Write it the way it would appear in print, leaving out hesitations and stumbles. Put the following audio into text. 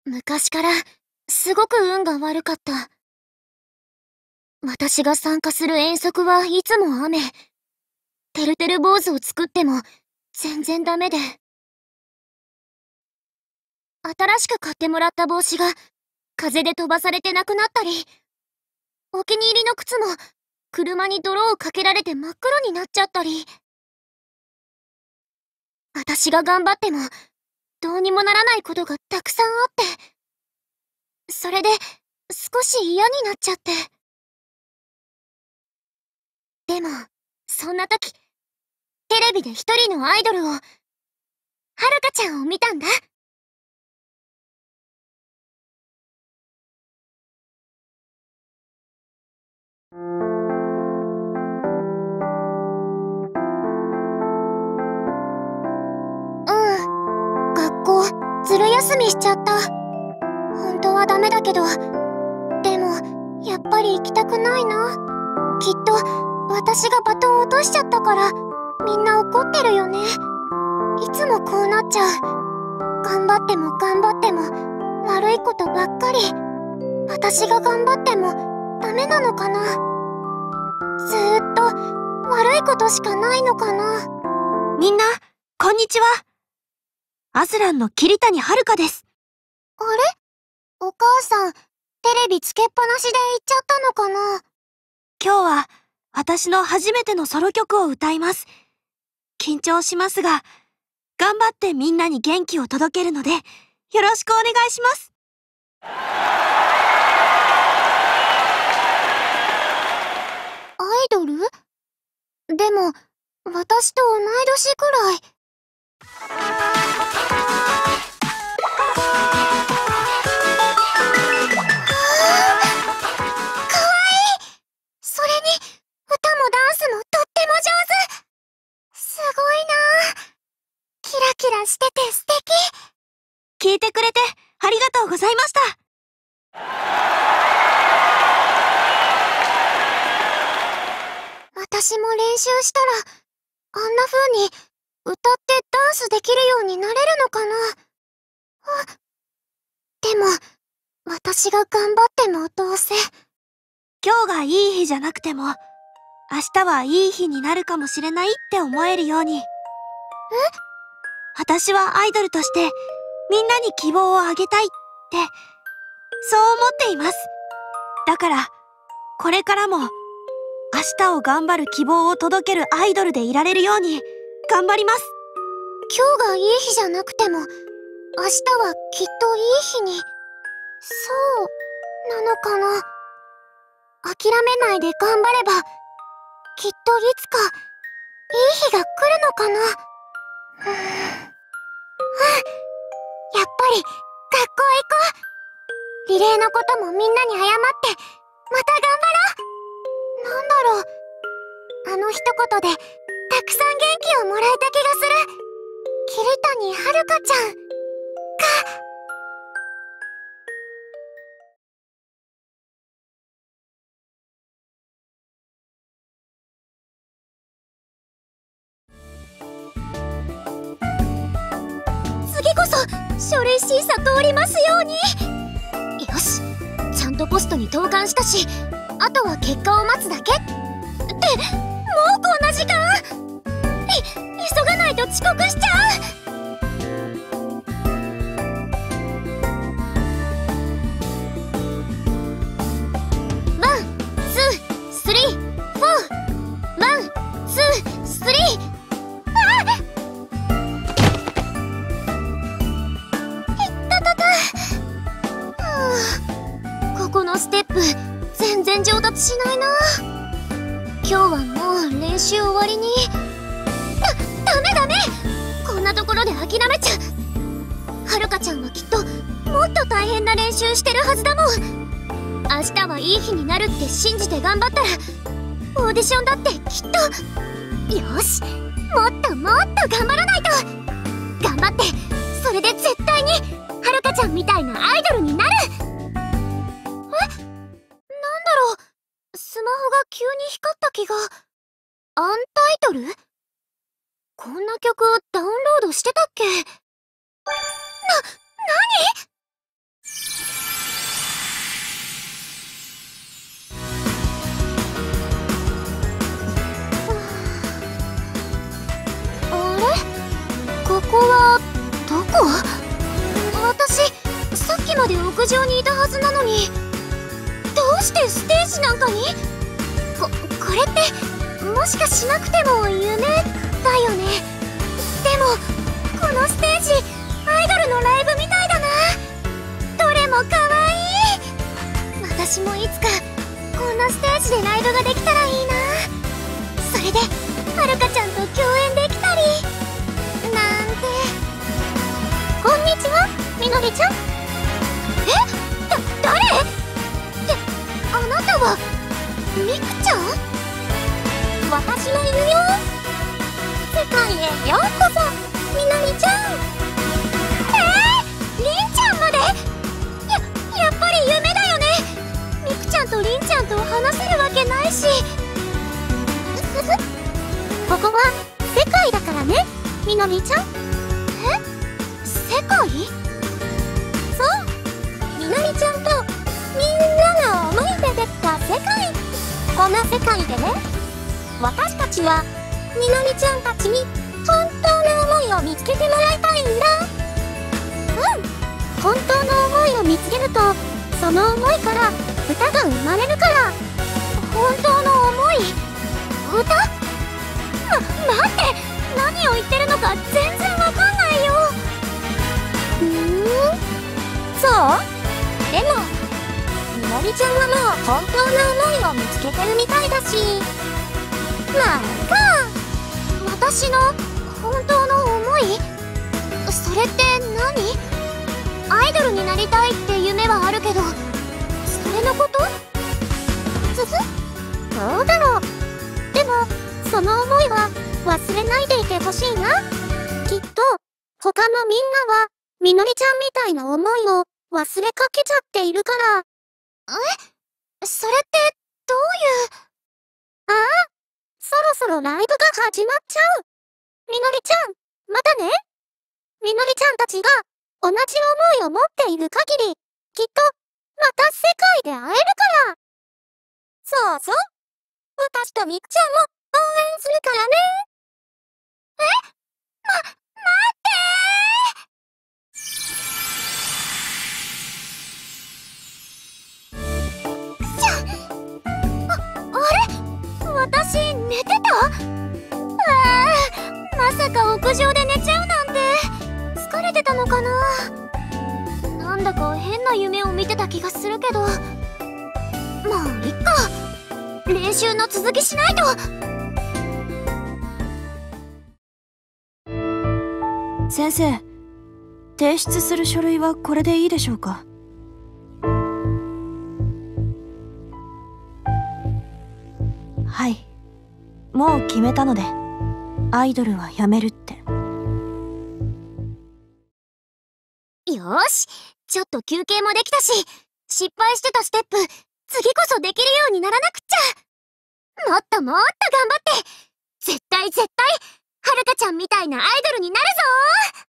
昔からすごく運が悪かった。私が参加する遠足はいつも雨。てるてる坊主を作っても全然ダメで。新しく買ってもらった帽子が風で飛ばされてなくなったり、お気に入りの靴も車に泥をかけられて真っ黒になっちゃったり。私が頑張ってもどうにもならないことがたくさんあって、それで少し嫌になっちゃって。でもそんな時、テレビで一人のアイドルを、はるかちゃんを見たんだ。学校ずる休みしちゃった。本当はダメだけど、でもやっぱり行きたくないな。きっと私がバトン落としちゃったからみんな怒ってるよね。いつもこうなっちゃう。頑張っても頑張っても悪いことばっかり。私が頑張ってもダメなのかな。ずーっと悪いことしかないのかな。 みんな、こんにちは。アズランの桐谷遥です。 あれ？お母さん、テレビつけっぱなしで行っちゃったのかな。 今日は私の初めてのソロ曲を歌います。緊張しますが、頑張ってみんなに元気を届けるので、よろしくお願いします。 アイドル？でも、私と同い年くらい。それに、歌もダンスもとっても上手。すごいなぁ。キラキラしてて素敵。 聞いてくれてありがとうございました。 私も練習したら、あんな風に歌ってダンスできるようになれるのかな。でも、私が頑張ってもどうせ。 今日がいい日じゃなくても、明日はいい日になるかもしれないって思えるように。私はアイドルとしてみんなに希望をあげたいって、そう思っています。だから、これからも明日を頑張る希望を届けるアイドルでいられるように頑張ります。 今日がいい日じゃなくても、明日はきっといい日に。そうなのかな。諦めないで頑張れば、きっといつかいい日が来るのかな。やっぱり学校行こう。リレーのこともみんなに謝ってまた頑張ろう。なんだろう、あの一言でたくさん元気をもらえた気がする。桐谷遥ちゃんか。次こそ書類審査通りますように。よし、ちゃんとポストに投函したし、あとは結果を待つだけって。もうこんな時間？急がないと遅刻しちゃう。ワン、ツー、スリー、フォー。ワン、ツー、スリー。ここのステップ全然上達しないな。今日はもう練習終わりに。ダメ。こんなところで諦めちゃう。はるかちゃんはきっともっと大変な練習してるはずだもん。明日はいい日になるって信じて頑張ったら、オーディションだってきっと。よし、もっともっと頑張らないと。頑張って、それで絶対にはるかちゃんみたいなアイドルになる。なんだろう、スマホが急に光った気が。アンタイトル？こんな曲ダウンロードしてたっけ？何？ で屋上にいたはずなのに、どうしてステージなんかに？これってもしかしなくても夢だよね。でもこのステージアイドルのライブみたいだな。どれもかわいい。私もいつかこんなステージでライブができたらいいな。それではるかちゃんと共演できたりなんて。こんにちは、みのりちゃん。誰？ってあなたはみくちゃん？私もいるよ。世界へようこそ、みのりちゃん。りんちゃんまで？やっぱり夢だよね。みくちゃんとりんちゃんと話せるわけないし。ここは世界だからね、みのりちゃん。世界？そう、みのりちゃんとみんなの思いでできた世界。この世界でね、私たちはみのりちゃんたちに本当の思いを見つけてもらいたいんだ。本当の思いを見つけると、その思いから歌が生まれるから。本当の思い？歌？待って、何を言ってるのか全然わかんないよ。そう？でもみのりちゃんはもう本当の思いを見つけてるみたいだし、まあいいか。私の本当の思い？それって何？アイドルになりたいって夢はあるけど、それのこと？どうだろう。でもその思いは忘れないでいてほしいな。きっと他のみんなはみのりちゃんみたいな思いを忘れかけちゃっているから。それってどういう？ああ、そろそろライブが始まっちゃう。みのりちゃん、またね。みのりちゃんたちが同じ思いを持っている限り、きっとまた世界で会えるから。そうそう、私とみくちゃんも応援するからね。待ってー。私寝てた？まさか屋上で寝ちゃうなんて。疲れてたのかな。なんだか変な夢を見てた気がするけど、まあいっか。練習の続きしないと。 先生、提出する書類はこれでいいでしょうか？はい、もう決めたので、アイドルはやめるって。 よーし、ちょっと休憩もできたし、失敗してたステップ次こそできるようにならなくっちゃ。もっともっと頑張って、絶対はるかちゃんみたいなアイドルになるぞー。